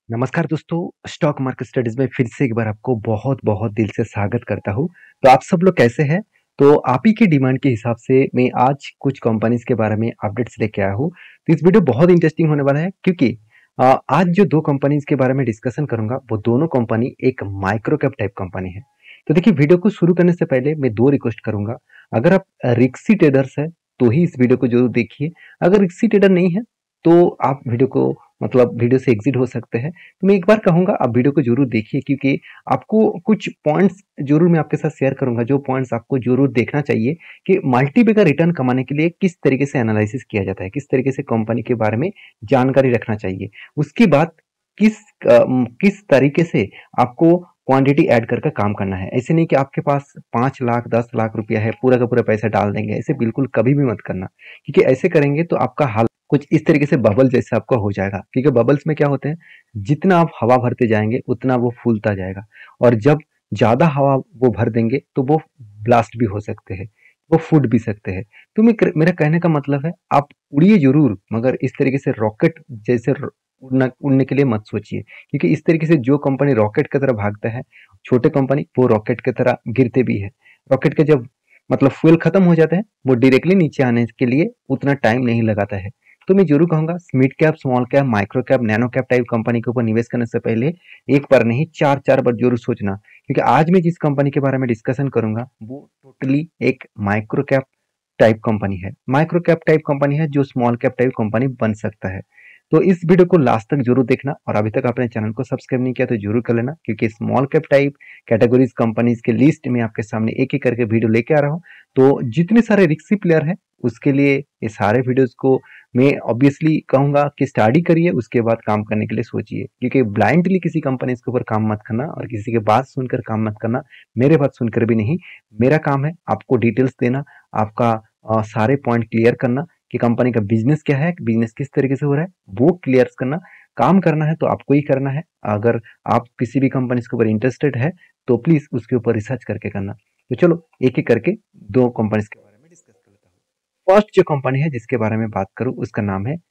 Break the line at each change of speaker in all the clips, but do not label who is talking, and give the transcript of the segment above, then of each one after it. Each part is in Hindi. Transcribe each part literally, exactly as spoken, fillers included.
नमस्कार दोस्तों, स्टॉक मार्केट स्टडीज में फिर से एक बार आपको बहुत-बहुत दिल से स्वागत करता हूँ। तो आप सब लोग कैसे हैं? तो आप ही की डिमांड के हिसाब से मैं आज कुछ कंपनीज़ के बारे में अपडेट्स लेके आया हूँ। तो इस वीडियो बहुत इंटरेस्टिंग होने वाला है क्योंकि अ, आज जो दो कंपनीज़ के बारे में डिस्कशन करूँगा, वो दोनों कंपनी एक माइक्रो कैप टाइप कंपनी है। तो देखिए, वीडियो को शुरू करने से पहले मैं दो रिक्वेस्ट करूँगा। अगर आप रिक्सी ट्रेडर्स हैं, तो ही इस वीडियो को ज़रूर देखिए। अगर रिक्सी ट्रेडर नहीं है, तो आप वीडियो को मतलब वीडियो से एग्जिट हो सकते हैं। तो मैं एक बार कहूँगा आप वीडियो को ज़रूर देखिए क्योंकि आपको कुछ पॉइंट्स ज़रूर मैं आपके साथ शेयर करूँगा, जो पॉइंट्स आपको ज़रूर देखना चाहिए कि मल्टीबैगर रिटर्न कमाने के लिए किस तरीके से एनालिसिस किया जाता है, किस तरीके से कंपनी के बारे में जानकारी रखना चाहिए। उसके बाद किस अ, उम, किस तरीके से आपको क्वांटिटी ऐड कर कर काम करना है। ऐसे नहीं कि आपके पास पाँच लाख दस लाख रुपया है, पूरा का पूरा पैसा डाल देंगे, ऐसे बिल्कुल कभी भी मत करना। क्योंकि ऐसे करेंगे तो आपका हाल कुछ इस तरीके से बबल जैसा आपका हो जाएगा, क्योंकि बबल्स में क्या होते हैं, जितना आप हवा भरते जाएंगे उतना वो फूलता जाएगा और जब ज्यादा हवा वो भर देंगे तो वो ब्लास्ट भी हो सकते हैं, वो फूट भी सकते हैं। तो मैं मेरा कहने का मतलब है, आप उड़िए जरूर, मगर इस तरीके से रॉकेट जैसे र- उड़ना उड़ने के लिए मत सोचिए, क्योंकि इस तरीके से जो कंपनी रॉकेट की तरह भागता है, छोटे कंपनी वो रॉकेट की तरह गिरते भी है। रॉकेट के जब मतलब फ्यूल खत्म हो जाता है, वो डायरेक्टली नीचे आने के लिए उतना टाइम नहीं लगाता है। तो मैं जरूर कहूंगा, mid cap, small cap, micro cap, nano cap type company के ऊपर निवेश करने से पहले एक बार नहीं, चार चार बार जरूर सोचना, क्योंकि आज मैं जिस कंपनी के बारे में डिस्कशन करूंगा वो टोटली एक माइक्रो कैप टाइप कंपनी है। माइक्रो कैप टाइप कंपनी है जो स्मॉल कैप टाइप कंपनी बन सकता है। तो इस वीडियो को लास्ट तक जरूर देखना और अभी तक आपने चैनल को सब्सक्राइब नहीं किया तो जरूर कर लेना, क्योंकि small cap type categories companies के लिस्ट में आपके सामने एक एक करके वीडियो लेके आ रहा हूँ। तो जितने सारे रिक्सी प्लेयर हैं, उसके लिए ये सारे वीडियोस को मैं ऑब्वियसली कहूंगा कि स्टडी करिए, उसके बाद काम करने के लिए सोचिए, क्योंकि ब्लाइंडली किसी कंपनी के ऊपर काम मत करना और किसी की बात सुनकर काम मत करना। मेरे बात सुनकर भी नहीं, मेरा काम है आपको डिटेल्स देना, आपका अ, सारे पॉइंट क्लियर करना कि कंपनी का बिजनेस क्या है, बिजनेस किस तरीके से हो रहा है, वो क्लियर करना। काम करना है तो आपको ही करना है। अगर आप किसी भी कंपनी के ऊपर इंटरेस्टेड है तो प्लीज उसके ऊपर रिसर्च करके करना। तो चलो एक एक करके दो कंपनीज के बारे में डिस्कस कर लेता हूँ। फर्स्ट जो कंपनी है जिसके बारे में बात करूं, उसका नाम है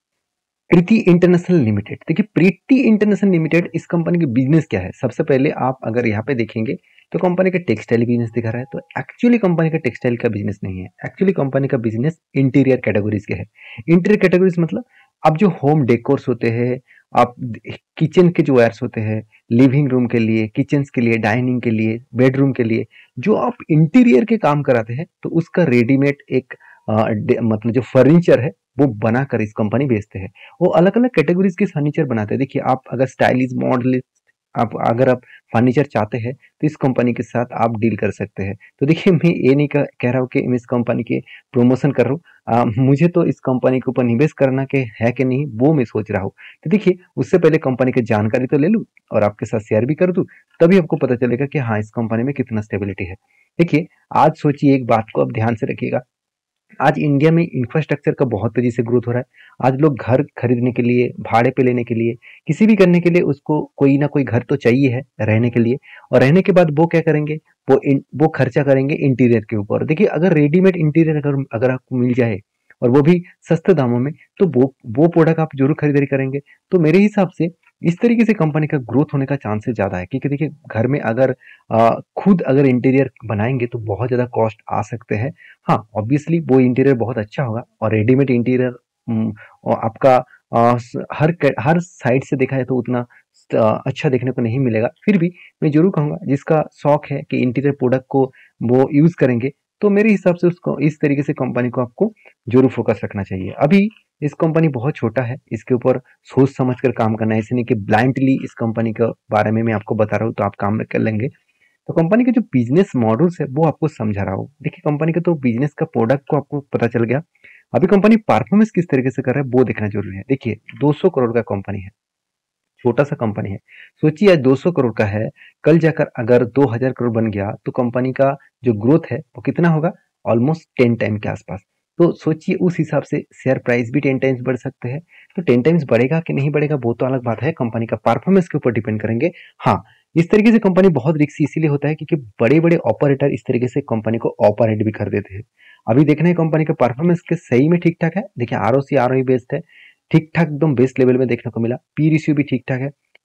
प्रीति इंटरनेशनल लिमिटेड। देखिए, प्रीति इंटरनेशनल लिमिटेड, इस कंपनी की बिजनेस क्या है? सबसे पहले आप अगर यहाँ पे देखेंगे तो कंपनी का टेक्सटाइल बिजनेस दिखा रहा है। तो एक्चुअली कंपनी का टेक्सटाइल का बिजनेस नहीं है, एक्चुअली कंपनी का बिजनेस इंटीरियर कैटेगरीज के है। इंटीरियर कैटेगरीज मतलब आप जो होम डेकोर्स होते हैं, आप किचन के जो वायर्स होते हैं, लिविंग रूम के लिए, किचन के लिए, डाइनिंग के लिए, बेडरूम के लिए, जो आप इंटीरियर के काम कराते हैं, तो उसका रेडीमेड एक अ, डे- मतलब जो फर्नीचर है वो बनाकर इस कंपनी बेचते हैं। वो अलग अलग कैटेगरीज के फर्नीचर बनाते हैं। देखिए, आप अगर स्टाइलिश मॉडल, आप अगर आप फर्नीचर चाहते हैं तो इस कंपनी के साथ आप डील कर सकते हैं। तो देखिए, मैं ये नहीं कह, कह रहा हूँ कि मैं इस कंपनी के प्रमोशन कर रहा हूँ। आ, मुझे तो इस कंपनी के ऊपर निवेश करना के है कि नहीं वो मैं सोच रहा हूँ। तो देखिए, उससे पहले कंपनी की जानकारी तो ले लूँ और आपके साथ शेयर भी कर दूँ, तभी आपको पता चलेगा कि हाँ, इस कंपनी में कितना स्टेबिलिटी है। देखिए, आज सोचिए, एक बात को आप ध्यान से रखिएगा। आज इंडिया में इंफ्रास्ट्रक्चर का बहुत तेजी से ग्रोथ हो रहा है। आज लोग घर खरीदने के लिए, भाड़े पे लेने के लिए, किसी भी करने के लिए उसको कोई ना कोई घर तो चाहिए है रहने के लिए। और रहने के बाद वो क्या करेंगे, वो इन, वो खर्चा करेंगे इंटीरियर के ऊपर। देखिए, अगर रेडीमेड इंटीरियर अगर अगर आपको मिल जाए और वो भी सस्ते दामों में, तो वो वो प्रोडक्ट आप जरूर खरीदारी करेंगे। तो मेरे हिसाब से इस तरीके से कंपनी का ग्रोथ होने का चांसेस ज्यादा है, क्योंकि देखिए, घर में अगर आ, खुद अगर इंटीरियर बनाएंगे तो बहुत ज्यादा कॉस्ट आ सकते हैं। हाँ, ऑब्वियसली वो इंटीरियर बहुत अच्छा होगा और रेडीमेड इंटीरियर और आपका अ, स- हर क- हर साइड से देखा जाए तो उतना अ, अच्छा देखने को नहीं मिलेगा। फिर भी मैं जरूर कहूंगा, जिसका शौक है कि इंटीरियर प्रोडक्ट को वो यूज करेंगे, तो मेरे हिसाब से उसको इस तरीके से कंपनी को आपको जरूर फोकस रखना चाहिए। अभी इस कंपनी बहुत छोटा है, इसके ऊपर सोच समझ कर काम करना है। ऐसे नहीं कि ब्लाइंडली इस कंपनी के बारे में मैं आपको बता रहा हूँ तो आप काम कर लेंगे। तो कंपनी के जो बिजनेस मॉडल्स है वो आपको समझा रहा हूँ। देखिए, कंपनी का तो बिजनेस का प्रोडक्ट को आपको पता चल गया। अभी कंपनी परफॉर्मेंस किस तरीके से कर रहा है वो देखना जरूरी है। देखिए, दो सौ करोड़ का कंपनी है, छोटा सा कंपनी है। सोचिए, आज दो सौ करोड़ का है, कल जाकर अगर दो हज़ार करोड़ बन गया तो कंपनी का जो ग्रोथ है वो कितना होगा? ऑलमोस्ट टेन टाइम के आसपास। तो सोचिए, उस हिसाब से शेयर प्राइस भी टेन टाइम्स बढ़ सकते हैं। तो टेन टाइम्स बढ़ेगा कि नहीं बढ़ेगा वो तो अलग बात है, कंपनी का परफॉर्मेंस के ऊपर डिपेंड करेंगे। हाँ, इस तरीके से कंपनी बहुत रिस्की इसीलिए होता है क्योंकि बड़े बड़े ऑपरेटर इस तरीके से कंपनी को ऑपरेट भी कर देते हैं। अभी देखना है कंपनी का परफॉर्मेंस के सही में ठीक ठाक है। देखिए, R O C R O based है, ठीक ठाक एकदम बेस्ट लेवल में देखने को मिला। पी रेशियो भी ठीक ठाक है।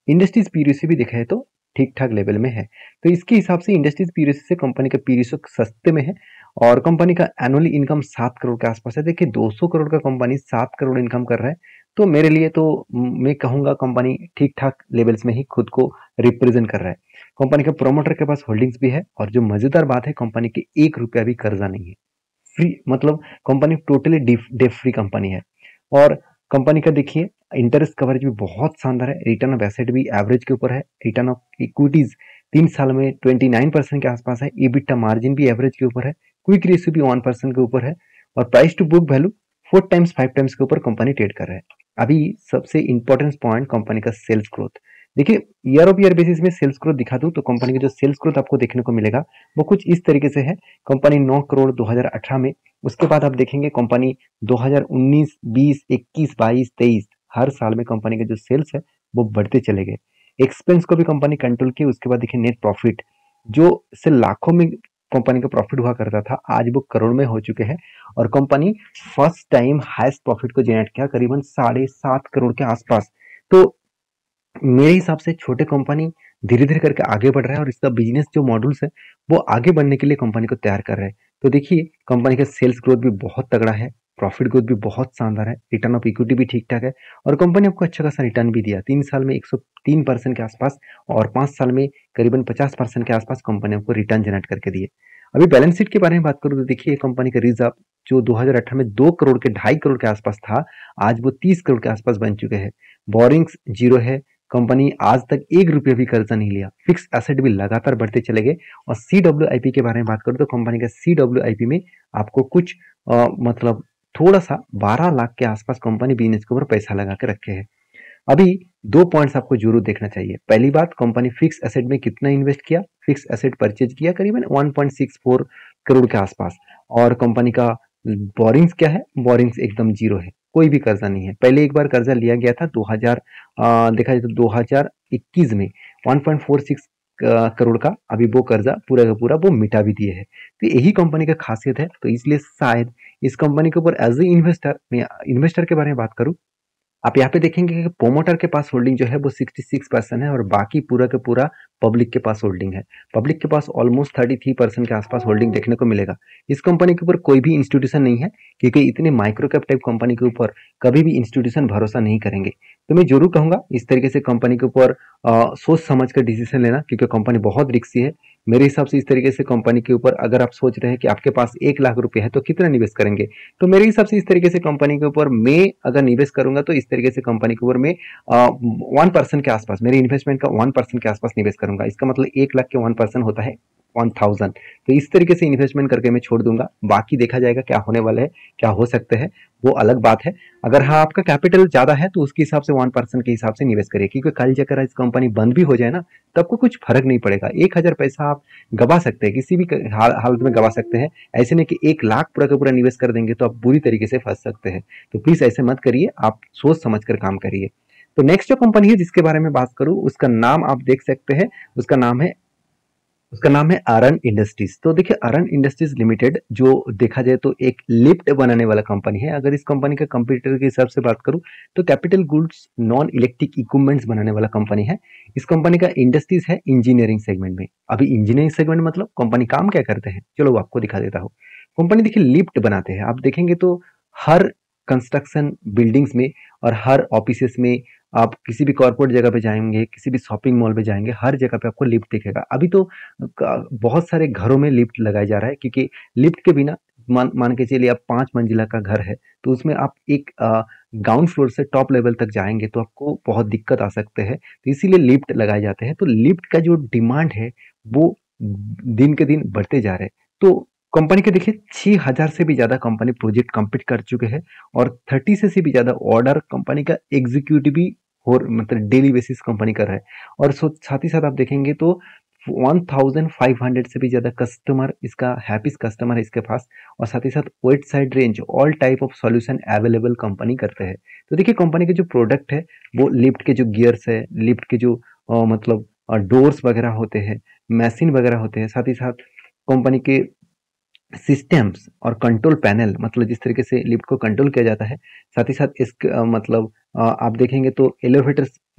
इंडस्ट्रीज पी रेशियो भी देखा है तो ठीक ठाक लेवल में है। तो इसके हिसाब से इंडस्ट्रीज पी रेशियो से कंपनी का पी रेशियो सस्ते में है और कंपनी का एनुअली इनकम सात करोड़ के आसपास है। देखिए दो सौ करोड़ का कंपनी सात करोड़ इनकम कर रहा है, तो मेरे लिए तो मैं कहूंगा कंपनी ठीक ठाक लेवल्स में ही खुद को रिप्रेजेंट कर रहा है। कंपनी का प्रोमोटर के पास होल्डिंग्स भी है और जो मजेदार बात है कंपनी के एक रुपया भी कर्जा नहीं है। फ्री मतलब company totally debt free company है। और कंपनी का देखिए इंटरेस्ट कवरेज भी बहुत शानदार है, रिटर्न ऑफ एसेट भी एवरेज के ऊपर है, रिटर्न ऑफ इक्विटीज तीन साल में ट्वेंटी नाइन परसेंट के आसपास है, ईबिटा मार्जिन भी एवरेज के ऊपर है, क्विक रेशियो भी वन परसेंट के ऊपर है और price to book value four times five times के ऊपर कंपनी ट्रेड कर रहा है। अभी सबसे इंपॉर्टेंट पॉइंट कंपनी का सेल्स ग्रोथ। देखिए ईयर ऑफ ईयर बेसिस में सेल्स ग्रोथ दिखा दूं तो कंपनी का जो सेल्स ग्रोथ आपको देखने को मिलेगा वो कुछ इस तरीके से है। कंपनी नौ करोड़ दो हज़ार अठारह में, उसके बाद आप देखेंगे कंपनी दो हज़ार उन्नीस, बीस, इक्कीस, बाईस, तेईस हर साल में कंपनी के जो सेल्स है वो बढ़ते चले गए। एक्सपेंस को भी कंपनी कंट्रोल की। उसके बाद देखिए नेट प्रॉफिट जो से लाखों में कंपनी का प्रॉफिट हुआ करता था आज वो करोड़ में हो चुके हैं और company first time highest profit को जनरेट किया करीबन साढ़े सात करोड़ के आसपास। तो मेरे हिसाब से छोटे कंपनी धीरे धीरे करके आगे बढ़ रहा है और इसका बिजनेस जो मॉड्यूल्स है वो आगे बढ़ने के लिए कंपनी को तैयार कर रहे हैं। तो देखिए कंपनी का सेल्स ग्रोथ भी बहुत तगड़ा है, प्रॉफिट ग्रोथ भी बहुत शानदार है, रिटर्न ऑफ इक्विटी भी ठीक ठाक है और कंपनी आपको अच्छा खासा रिटर्न भी दिया। तीन साल में एक सौ तीन परसेंट के आसपास और पांच साल में करीबन पचास परसेंट के आसपास कंपनी आपको रिटर्न जनरेट करके दिए। अभी बैलेंस शीट के बारे में बात करूँ तो देखिए कंपनी का रिजर्व जो दो हज़ार अठारह में दो करोड़ के ढाई करोड़ के आसपास था आज वो तीस करोड़ के आसपास बन चुके हैं। बोरिंग्स जीरो है, कंपनी आज तक एक रुपया भी कर्जा नहीं लिया, फिक्स एसेट भी लगातार बढ़ते चले गए। और सी डब्ल्यू आई पी के बारे में बात करूं तो कंपनी का सी डब्ल्यू आई पी में आपको कुछ आ, मतलब थोड़ा सा बारह लाख के आसपास कंपनी बिजनेस के ऊपर पैसा लगा के रखे हैं। अभी दो पॉइंट्स आपको जरूर देखना चाहिए। पहली बात कंपनी फिक्स एसेट में कितना इन्वेस्ट किया, फिक्स एसेट परचेज किया करीबन one point six four crore के आसपास और कंपनी का बोरिंग्स क्या है, बोरिंग्स एकदम जीरो है, कोई भी कर्जा नहीं है। पहले एक बार कर्जा लिया गया था दो हज़ार देखा जाए तो दो हज़ार इक्कीस में one point four six crore का, अभी वो कर्जा पूरा का पूरा वो मिटा भी दिए है। तो यही कंपनी का खासियत है। तो इसलिए शायद इस कंपनी के ऊपर एज ए इन्वेस्टर, मैं इन्वेस्टर के बारे में बात करूं, आप यहाँ पे देखेंगे कि प्रोमोटर के पास होल्डिंग जो है वो छियासठ परसेंट है और बाकी पूरा का पूरा पब्लिक के पास होल्डिंग है। पब्लिक के पास ऑलमोस्ट तैंतीस परसेंट के आसपास होल्डिंग देखने को मिलेगा। इस कंपनी के ऊपर कोई भी इंस्टीट्यूशन नहीं है क्योंकि इतने माइक्रो कैप टाइप कंपनी के ऊपर कभी भी इंस्टीट्यूशन भरोसा नहीं करेंगे। तो मैं जरूर कहूंगा इस तरीके से कंपनी के ऊपर सोच समझ कर डिसीजन लेना क्योंकि कंपनी बहुत रिस्की है। मेरे हिसाब से इस तरीके से कंपनी के ऊपर अगर आप सोच रहे हैं कि आपके पास एक लाख रुपए है तो कितना निवेश करेंगे, तो मेरे हिसाब से इस तरीके से कंपनी के ऊपर मैं अगर निवेश करूंगा तो इस तरीके से कंपनी के ऊपर मैं वन परसेंट के आसपास, मेरे इन्वेस्टमेंट का वन परसेंट के आसपास निवेश करूंगा। इसका मतलब एक लाख के वन परसेंट होता है वन थाउजेंड। तो इस तरीके से इन्वेस्टमेंट करके मैं छोड़ दूंगा, बाकी देखा जाएगा क्या होने वाला है, क्या हो सकते हैं वो अलग बात है। अगर हाँ आपका कैपिटल ज्यादा है तो उसके हिसाब से वन परसेंट के हिसाब से निवेश करिए क्योंकि कल जाकर इस कंपनी बंद भी हो जाए ना तब को कुछ फर्क नहीं पड़ेगा। एक हजार पैसा आप गवा सकते हैं, किसी भी हालत में गवा सकते हैं। ऐसे नहीं कि एक लाख पूरा का पूरा निवेश कर देंगे तो आप बुरी तरीके से फंस सकते हैं। तो प्लीज ऐसे मत करिए, आप सोच समझ कर काम करिए। तो नेक्स्ट जो कंपनी है जिसके बारे में बात करूं उसका नाम आप देख सकते हैं, उसका नाम है उसका नाम है अरन इंडस्ट्रीज। तो देखिए अरन इंडस्ट्रीज लिमिटेड जो देखा जाए तो एक लिफ्ट बनाने वाला कंपनी है। अगर इस कंपनी का कंप्यूटर के हिसाब से बात करूं तो capital goods non electric equipments बनाने वाला कंपनी है। इस कंपनी का इंडस्ट्रीज है इंजीनियरिंग सेगमेंट में। अभी इंजीनियरिंग सेगमेंट मतलब कंपनी काम क्या करते हैं, चलो आपको दिखा देता हूँ। कंपनी देखिए लिफ्ट बनाते हैं। आप देखेंगे तो हर कंस्ट्रक्शन बिल्डिंग्स में और हर ऑफिसेस में, आप किसी भी कॉर्पोरेट जगह पे जाएंगे, किसी भी शॉपिंग मॉल पे जाएंगे, हर जगह पे आपको लिफ्ट दिखेगा। अभी तो बहुत सारे घरों में लिफ्ट लगाया जा रहा है क्योंकि लिफ्ट के बिना मान मान के चलिए आप पांच मंजिला का घर है तो उसमें आप एक ग्राउंड फ्लोर से टॉप लेवल तक जाएंगे तो आपको बहुत दिक्कत आ सकते हैं। तो इसीलिए लिफ्ट लगाए जाते हैं। तो लिफ्ट का जो डिमांड है वो दिन के दिन बढ़ते जा रहे हैं। तो कंपनी के देखिए छह हजार से भी ज्यादा कंपनी प्रोजेक्ट कंप्लीट कर चुके हैं और तीस से, से भी ज्यादा ऑर्डर कंपनी का एग्जीक्यूटिव भी और मतलब डेली बेसिस कंपनी कर रहा है। और साथ ही साथ आप देखेंगे तो पंद्रह सौ से भी ज्यादा कस्टमर इसका हैप्पी कस्टमर है इसके पास। और साथ ही साथ wet side range all type of solution available company करते हैं। तो देखिए कंपनी के जो प्रोडक्ट है वो लिफ्ट के जो गियर्स है, लिफ्ट के जो आ, मतलब डोर्स वगैरह होते हैं, मशीन वगैरह होते हैं, साथ ही साथ कंपनी के सिस्टम्स और कंट्रोल पैनल, मतलब जिस तरीके से लिफ्ट को कंट्रोल किया जाता है। साथ ही साथ इस मतलब आप देखेंगे तो एलिवेटर्स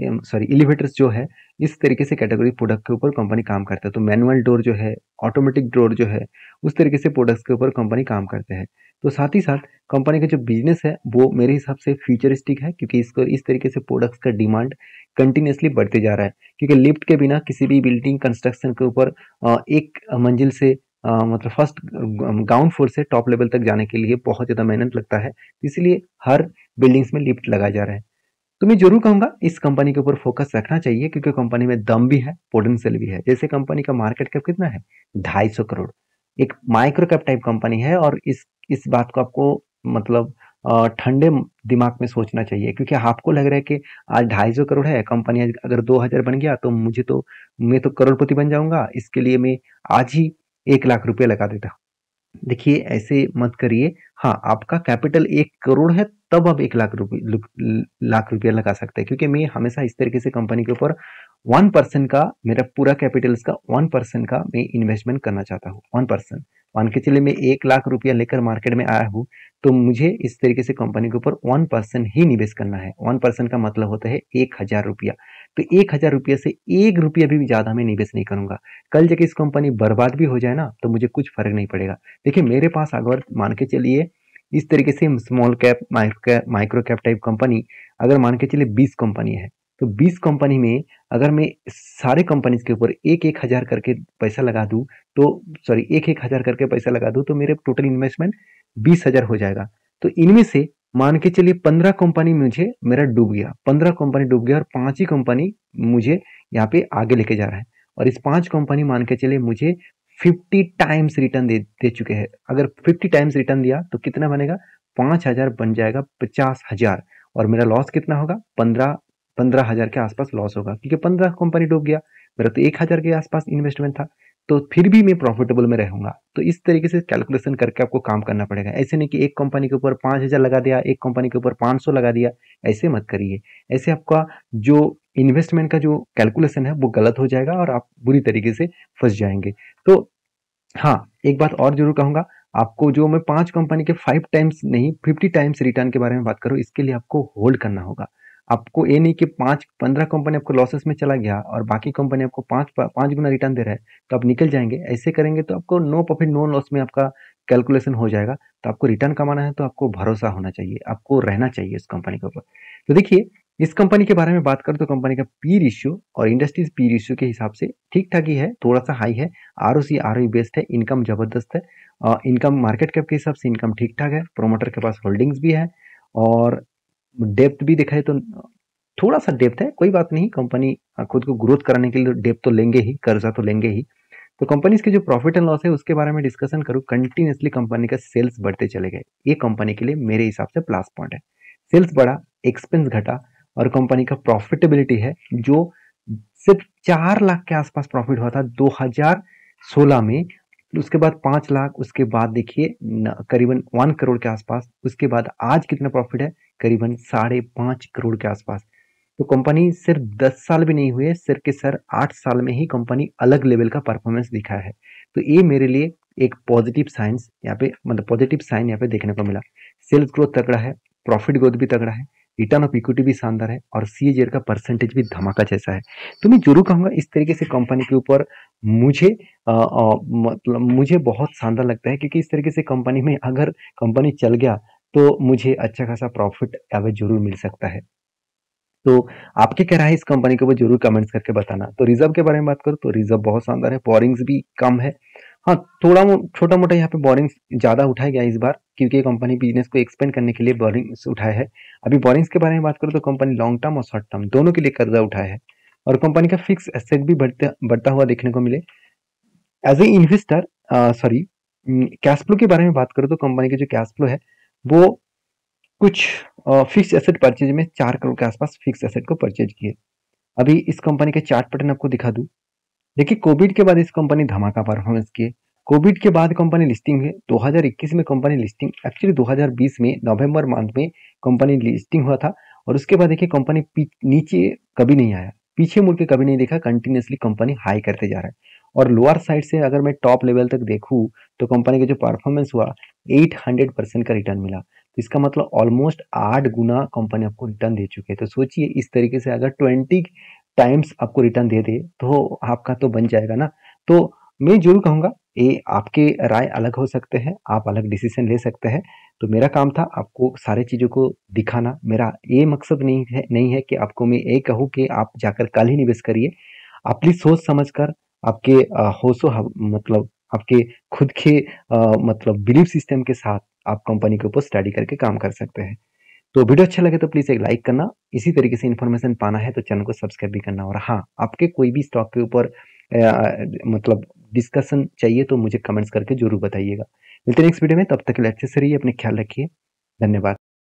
सॉरी एलिवेटर्स जो है इस तरीके से कैटेगरी प्रोडक्ट के ऊपर कंपनी काम करता है। तो मैनुअल डोर जो है, ऑटोमेटिक डोर जो है, उस तरीके से प्रोडक्ट्स के ऊपर कंपनी काम करते हैं। तो साथ ही साथ कंपनी का जो बिजनेस है वो मेरे हिसाब से फ्यूचरिस्टिक है, क्योंकि इसको इस तरीके से प्रोडक्ट्स का डिमांड कंटिन्यूसली बढ़ते जा रहा है। क्योंकि लिफ्ट के बिना किसी भी बिल्डिंग कंस्ट्रक्शन के ऊपर अ, एक मंजिल से अ, मतलब फर्स्ट ग्राउंड फ्लोर से टॉप लेवल तक जाने के लिए बहुत ज़्यादा मेहनत लगता है, इसलिए हर बिल्डिंग्स में लिफ्ट लगाया जा रहा है। तो मैं जरूर कहूंगा इस कंपनी के ऊपर फोकस रखना चाहिए, क्योंकि कंपनी में दम भी है, पोटेंशियल भी है। जैसे कंपनी का मार्केट कैप कितना है, ढाई सौ करोड़। एक माइक्रो कैप टाइप कंपनी है, और इस इस बात को आपको मतलब अ, ठंडे दिमाग में सोचना चाहिए, क्योंकि आपको लग रहा है कि आज ढाई सौ करोड़ है कंपनी, आज अगर दो हजार बन गया तो मुझे तो मैं तो करोड़पति बन जाऊंगा, इसके लिए मैं आज ही एक लाख रुपया लगा देता। देखिए ऐसे मत करिए। हाँ, आपका कैपिटल एक करोड़ है तब आप एक लाख रुपये लुक- लाख रुपया लगा सकते हैं, क्योंकि मैं हमेशा इस तरीके से कंपनी के ऊपर वन परसेंट का, मेरा पूरा कैपिटल्स का वन परसेंट का मैं इन्वेस्टमेंट करना चाहता हूँ। वन परसेंट, मान के चलिए मैं एक लाख रुपया लेकर मार्केट में आया हूँ, तो मुझे इस तरीके से कंपनी के ऊपर वन परसेंट ही निवेश करना है। वन परसेंट का मतलब होता है एक हजार रुपया। तो एक हजार रुपया से एक रुपया भी ज्यादा मैं निवेश नहीं करूंगा। कल जब इस कंपनी बर्बाद भी हो जाए ना, तो मुझे कुछ फर्क नहीं पड़ेगा। देखिए मेरे पास अगर मान के चलिए इस तरीके से small cap micro cap micro cap type company, अगर मान के चलिए बीस कंपनी है, तो बीस कंपनी में अगर मैं सारे कंपनीज के ऊपर एक एक हजार करके पैसा लगा दूं, तो सॉरी एक एक हजार करके पैसा लगा दूं, तो मेरे टोटल इन्वेस्टमेंट बीस हजार हो जाएगा। तो इनमें से मान के चलिए पंद्रह कंपनी मुझे मेरा डूब गया, पंद्रह कंपनी डूब गया, और पांच ही कंपनी मुझे यहाँ पे आगे लेके जा रहा है। और इस पांच कंपनी मान के चलिए मुझे फिफ्टी टाइम्स रिटर्न दे दे चुके हैं। अगर फिफ्टी टाइम्स रिटर्न दिया तो कितना बनेगा, पांच हजार बन जाएगा पचास हजार। और मेरा लॉस कितना होगा, पंद्रह पंद्रह हजार के आसपास लॉस होगा, क्योंकि पंद्रह कंपनी डूब गया। मेरा तो एक हजार के आसपास इन्वेस्टमेंट था, तो फिर भी मैं प्रॉफिटेबल में रहूंगा। तो इस तरीके से कैलकुलेशन करके आपको काम करना पड़ेगा। ऐसे नहीं कि एक कंपनी के ऊपर पांच हजार लगा दिया, एक कंपनी के ऊपर पांच सौ लगा दिया, ऐसे मत करिए। ऐसे आपका जो इन्वेस्टमेंट का जो कैलकुलेशन है वो गलत हो जाएगा, और आप बुरी तरीके से फंस जाएंगे। तो हाँ, एक बात और ज़रूर कहूँगा, आपको जो मैं पाँच कंपनी के फाइव टाइम्स नहीं फिफ्टी टाइम्स रिटर्न के बारे में बात करूँ, इसके लिए आपको होल्ड करना होगा। आपको ये नहीं कि पाँच पंद्रह कंपनी आपको लॉसेस में चला गया और बाकी कंपनी आपको पाँच पाँच गुना रिटर्न दे रहा है, तो आप निकल जाएँगे। ऐसे करेंगे तो आपको नो प्रॉफिट नो लॉस में आपका कैलकुलेशन हो जाएगा। तो आपको रिटर्न कमाना है तो आपको भरोसा होना चाहिए, आपको रहना चाहिए इस कंपनी के ऊपर। तो देखिए, इस कंपनी के बारे में बात करें तो कंपनी का पी रेशियो और इंडस्ट्रीज पी रेशियो के हिसाब से ठीक ठाक ही है, थोड़ा सा हाई है। R O C R O based है, इनकम जबरदस्त है। इनकम मार्केट कैप के हिसाब से इनकम ठीक ठाक है, प्रोमोटर के पास होल्डिंग्स भी है, और डेप्थ भी देखा है तो थोड़ा सा डेप्थ है, कोई बात नहीं। कंपनी खुद को ग्रोथ कराने के लिए डेप्थ तो लेंगे ही, कर्जा तो लेंगे ही। तो कंपनीज के जो प्रॉफिट एंड लॉस है उसके बारे में डिस्कशन करूँ, कंटिन्यूसली कंपनी का सेल्स बढ़ते चले गए, ये कंपनी के लिए मेरे हिसाब से प्लस पॉइंट है। सेल्स बढ़ा, एक्सपेंस घटा, और कंपनी का प्रॉफिटेबिलिटी है जो सिर्फ चार लाख के आसपास प्रॉफिट हुआ था दो हजार सोलह में। उसके बाद पांच लाख, उसके बाद देखिए करीबन वन करोड़ के आसपास, उसके बाद आज कितना प्रॉफिट है, करीबन साढ़े पांच करोड़ के आसपास। तो कंपनी सिर्फ दस साल भी नहीं हुए, सिर्फ के सर आठ साल में ही कंपनी अलग लेवल का परफॉर्मेंस दिखा है। तो ये मेरे लिए एक पॉजिटिव साइंस यहाँ पे, मतलब पॉजिटिव साइन यहाँ पे देखने को मिला। सेल्स ग्रोथ तगड़ा है, प्रॉफिट ग्रोथ भी तगड़ा है, रिटर्न ऑफ इक्विटी भी शानदार है, और सीएजीआर का परसेंटेज भी धमाका जैसा है। तो मैं जरूर कहूंगा इस तरीके से कंपनी के ऊपर मुझे आ, आ, मतलब मुझे बहुत शानदार लगता है, क्योंकि इस तरीके से कंपनी में अगर कंपनी चल गया तो मुझे अच्छा खासा प्रॉफिट यहाँ जरूर मिल सकता है। तो आपके क्या राय है इस कंपनी के ऊपर, जरूर कमेंट्स करके बताना। तो रिजर्व के बारे में बात करूँ तो रिजर्व बहुत शानदार है, बोरिंग्स भी कम है। हाँ, थोड़ा छोटा मोटा यहाँ पे बोरिंग्स ज्यादा उठाया गया इस बार, क्योंकि कंपनी बिजनेस को एक्सपेंड करने के लिए बोरिंग्स उठाया है। अभी बोरिंग्स के बारे में बात करूँ तो कंपनी लॉन्ग टर्म और शॉर्ट टर्म दोनों के लिए कर्जा उठाया है, और कंपनी का फिक्स एसेट भी बढ़ते बढ़ता हुआ देखने को मिले। As a investor, sorry, cash flow के बारे में बात करूँ तो कंपनी के जो कैश फ्लो है वो कुछ फिक्स एसेट परचेज में चार करोड़ के आसपास फिक्स एसेट को परचेज किए। अभी इस कंपनी के चार्ट पैटर्न आपको दिखा दूं। देखिए, कोविड के बाद इस कंपनी धमाका परफॉर्मेंस किए। कोविड के बाद कंपनी लिस्टिंग हुई दो हज़ार इक्कीस में, कंपनी लिस्टिंग एक्चुअली दो हज़ार बीस में नवंबर मंथ में कंपनी लिस्टिंग हुआ था, और उसके बाद देखिए कंपनी नीचे कभी नहीं आया, पीछे मुड़ के कभी नहीं देखा, कंटिन्यूसली कंपनी हाई करते जा रहा है। और लोअर साइड से अगर मैं टॉप लेवल तक देखूं तो कंपनी का जो परफॉर्मेंस हुआ आठ सौ परसेंट का रिटर्न मिला। तो इसका मतलब ऑलमोस्ट आठ गुना कंपनी आपको रिटर्न दे चुकी है। तो सोचिए इस तरीके से अगर ट्वेंटी टाइम्स आपको रिटर्न दे दे तो आपका तो बन जाएगा ना। तो मैं जरूर कहूँगा ये आपके राय अलग हो सकते हैं, आप अलग डिसीजन ले सकते हैं। तो मेरा काम था आपको सारी चीज़ों को दिखाना। मेरा ये मकसद नहीं है नहीं है कि आपको मैं ये कहूँ कि आप जाकर कल ही निवेश करिए। आप प्लीज सोच समझ कर आपके अ, होशो हव मतलब आपके खुद के अ, मतलब बिलीफ सिस्टम के साथ आप कंपनी के ऊपर स्टडी करके काम कर सकते हैं। तो वीडियो अच्छा लगे तो प्लीज एक लाइक करना। इसी तरीके से इन्फॉर्मेशन पाना है तो चैनल को सब्सक्राइब भी करना। और हाँ, आपके कोई भी स्टॉक के ऊपर अ, मतलब डिस्कशन चाहिए तो मुझे कमेंट्स करके जरूर बताइएगा। मिलते हैं नेक्स्ट वीडियो में, तब तक के लिए अच्छे से रहिए, अपने ख्याल रखिए। धन्यवाद।